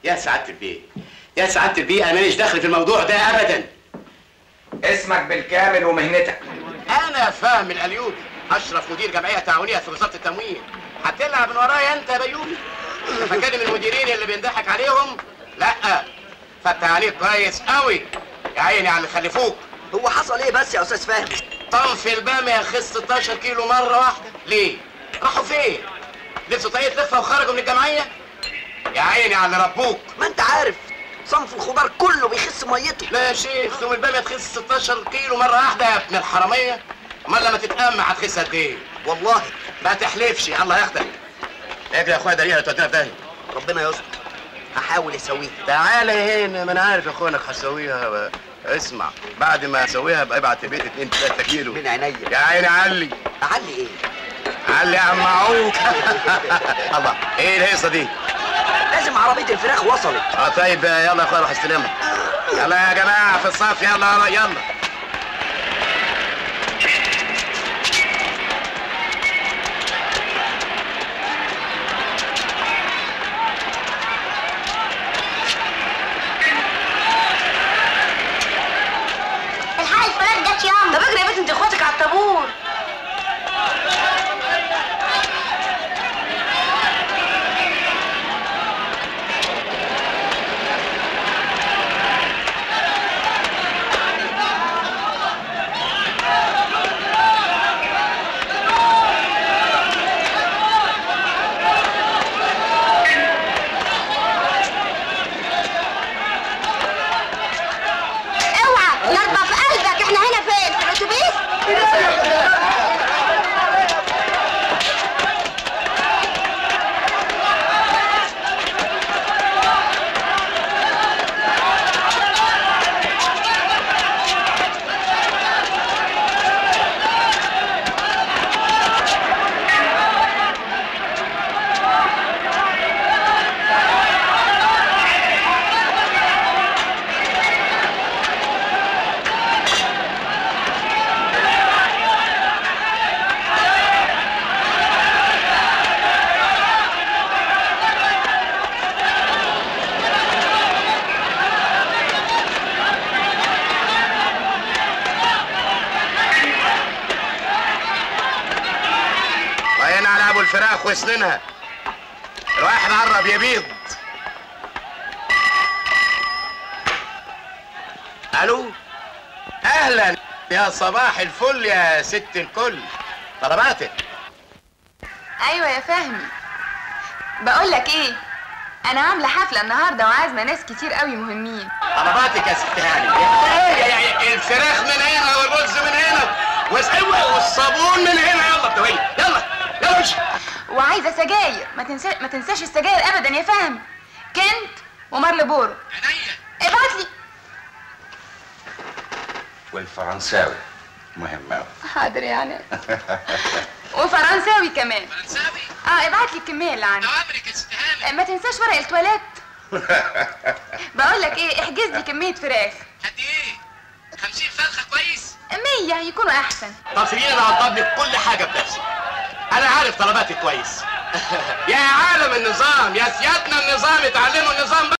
يا سعادة البيه، يا سعادة البيه، انا ماليش دخل في الموضوع ده ابدا. اسمك بالكامل ومهنتك؟ انا فهمي الأليوبي، اشرف مدير جمعيه تعاونيه في وزاره التموين. هتلعب من ورايا انت يا بيومي؟ فاكرني من المديرين اللي بينضحك عليهم؟ لا، فتح عليك كويس قوي يا عيني على اللي خلفوك. هو حصل ايه بس يا استاذ فهمي؟ طنف الباميه خس 16 كيلو مره واحده. ليه؟ راحوا فين؟ لبسوا طاقية لفه وخرجوا من الجمعيه؟ يا عيني على اللي ربوك. ما انت عارف صنف الخضار كله بيخس ميته. لا يا شيخ، ثم الباميه تخس 16 كيلو مره واحده يا ابن الحراميه. امال لما تتأمى هتخس قد ايه؟ والله ما تحلفش، الله ياخدك. اجري يا اخويا، ده ليها تودينا في داهيه. ربنا يستر، هحاول اسويها. تعالى هنا، ما انا عارف يا اخويا انك هتسويها. اسمع، بعد ما اسويها ابقى ابعت البيت 2 3 كيلو من عينيا. يا عيني. علي اعلي ايه؟ علي يا عم معوك. الله، ايه الهيصه دي؟ لازم عربيه الفراخ وصلت. طيب يلا يا اخويا روح استلمها. يلا يا جماعه في الصف، يلا يلا. طب اجري يا بنت، انت اخواتك على الطابور. اوعى نربع في قلبك، احنا هنا فين؟ في الاتوبيس؟ الفراخ وسنينها. الواحد قرب يبيض. الو، اهلا يا صباح الفل يا ست الكل. طلباتك؟ ايوه يا فهمي. بقول لك ايه، انا عامله حفله النهارده وعازمه ناس كتير قوي مهمين. طلباتك يا ست هاني. الفراخ من هنا والرز من هنا والصابون من هنا. يلا بتوعي، يلا يلا امشي. وعايزه سجاير، ما تنساش السجاير ابدا يا فهمي. كنت ومارلبورو. عينيا. ابعت لي. والفرنساوي مهم قوي. حاضر يعني. وفرنساوي كمان. فرنساوي؟ ابعت لي الكميه اللي عندك. اوامرك يا ست هاني. ما تنساش ورق التواليت. بقول لك ايه، احجز لي كميه فراخ. قد ايه؟ 50 فرخه كويس؟ 100 يكونوا احسن. طب سيبيني انا اوضب لك كل حاجه بنفسي. انا عارف طلباتك كويس. يا عالم النظام، يا سيادنا النظام، اتعلموا النظام.